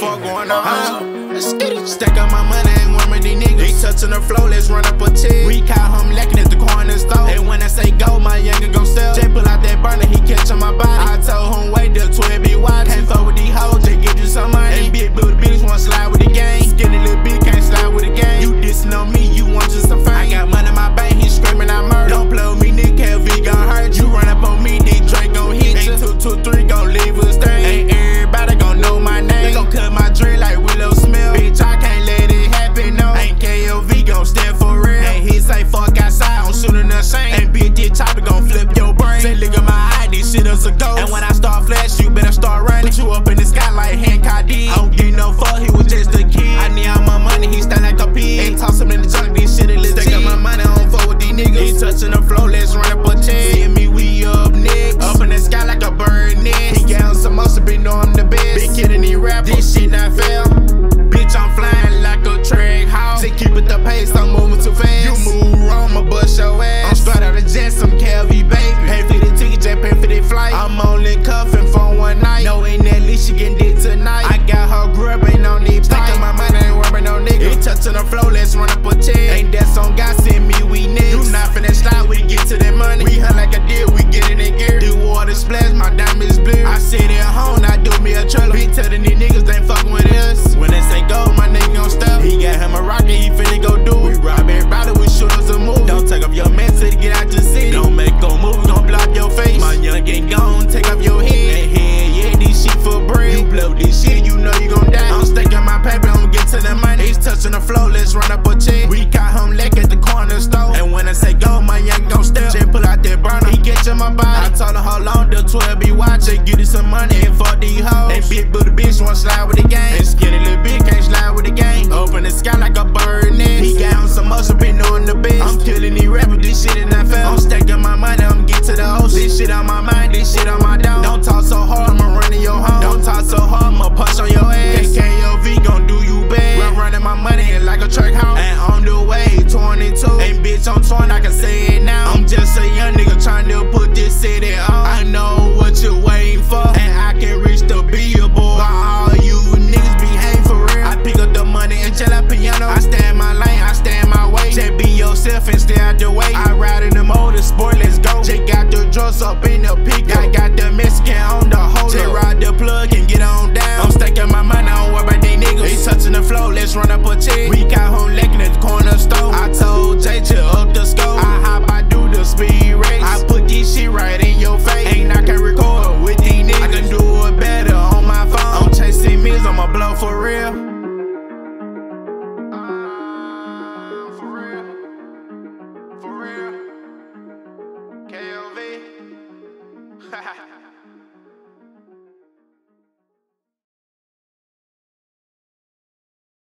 fuck going on? Let's get it. Stack up my money, ain't warm with these niggas. He touching the floor, let's run up a check. We caught him lacking at the corner store. And when I say go, my youngin' gon' step. Jay pull out that burner, he catchin' my body. I told him wait till 12 be watching. Can't fuck with these hoes, they get you some money. And big booty bitch wanna slide with the game. Skinny little bitch can't slide with the game. You dissing on me, you want just some fame. I got money in my bank, he screaming out murder. Don't play with me, nigga, KLV gon' hurt you. Run up on me, then Drake gon' hit you. Ain't 223 gon' leave us there. Ain't everybody gon' know my name. They gon' cut my dread like Willow Smith. Bitch, I can't let it happen, no. Ain't KLV gon' stand for real. Ain't he say fuck outside, I'm shooting the same. Ain't bitch, this chopper gon' flip your brain. Say look at my eye, this shit is a ghost. And when I start flash, you better start running. Put you up in the sky like Hancock did. I don't give no fuck, he was just a kid. I need all my money, he stand like a pig. Ain't toss him in the junk, this shit is legit. Stack up my money, I don't fuck with these niggas. He touching the floor, let's run up a check. See me, we up next. Up in the sky like a bird nest. He got on some muscle, bitch, know I'm the best. Big kid and he rap, this shit not fair. Bitch, I'm flying like a track house. Just keep it the pace, I'm moving too fast. You move wrong, I'ma bust your ass. I'm straight out of jet, some KLV baby. Pay for the ticket, just pay for the flight. I'm only cuffing for one night. No, ain't that least she getting dick tonight. I got her grip, ain't no need pipe. Stack up my money, ain't worried no nigga. He touching the floor, let's run up a check. Ain't that song God send me, we next. You not finna slide, we get to that money. We hunt like a deer, we get it in gear. The water splash, my diamonds blue. I sit at home, I do me a trailer. Be telling these niggas they ain't fucking with us. When they say go, my nigga gon' stop. He got him a rocket, he finna go do it. We rob everybody, we shoot us a move. Don't take off your mask to get out the city. Don't make a move, we gon' block your face. My young ain't gone, take off your head. Hey, head, yeah, this shit for bread. You blow this shit, you know you gon' die. I'm staking my paper, I'ma get to the money. He's touching the floor, let's run up a check. We caught him lack at the corner store. And when I say go, my young gon' step. Jay pull out that burner, he catchin' my body. I told him hold on, the 12 be watching. Get you some money and fuck these hoes. And big booty bitch wanna slide with the game. And skinny little bitch can't slide with the game. Up in the sky like a bird nest. He got on some muscle, been knowing the best. I'm killing these rappers, this shit is not fair. I'm stacking my money, I'ma get to the ocean. This shit on my mind, this shit on my dome. Don't talk so hard, I'ma run in your home. Don't talk so hard, I'ma punch on your ass. KLV gon' do you bad. Run running my money like a track house. And on the way, 22. And bitch, I'm torn, I can say it now. I'm just a young nigga trying to put this city on. I know what you're waiting for, and I can reach the billboard. But all you niggas behave for real. I pick up the money and chill out piano. I stay in my lane, I stay in my way. Just be yourself and stay out the way. I ride in the motorsport, let's go. Just got the drugs up in the pickup. I got the Mexican on the hole. Just ride the plug and get on down. I'm stacking my money, I don't worry about these niggas. He touching the floor, let's run up a check. We got home lacking at the corner store. I told Jay to up the scope. I hop, I do the speed race. I put this shit right in your face. Ain't I can record with these niggas. I can do it better on my phone. I'm chasing meals, I'ma blow for real. For real. For real. KLV.